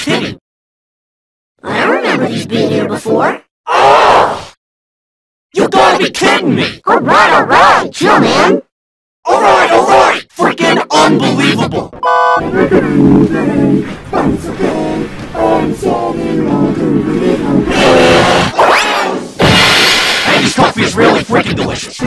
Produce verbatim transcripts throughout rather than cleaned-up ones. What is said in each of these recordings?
kidding. I remember these being here before. Oh! You gotta be kidding me! Alright, alright, chill, man. Alright, alright! Freaking unbelievable! And this coffee is really freaking delicious.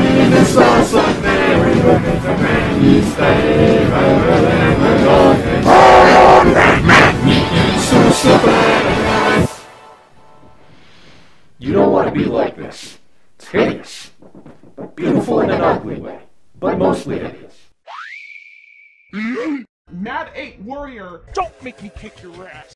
You don't want to be like this. It's hideous. Beautiful in an ugly way, but mostly hideous. Mad eight Warrior, don't make me kick your ass.